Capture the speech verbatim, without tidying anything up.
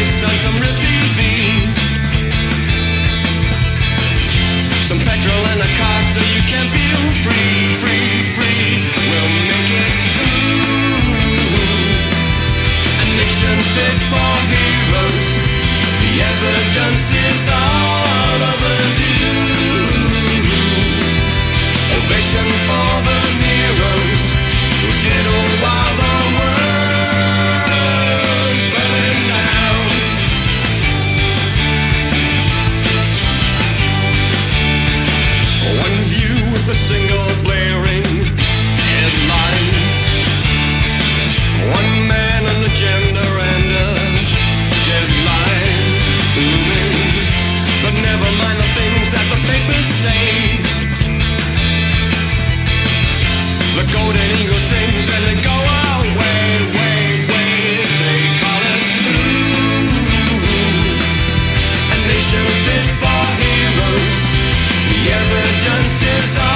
ice and some real T V, some petrol and a car so you can feel free, free, free. We'll make it ooh, a nation fit for heroes. The evidence is all overdue. Ovation for the heroes who fiddle while the world's burning down. One view with a single blaring headline, one man, an agenda and a deadline looming. But never mind the things that the papers say. The golden eagle sings and they go away, way, way. They call it ooh, a nation fit for heroes. The evidence is all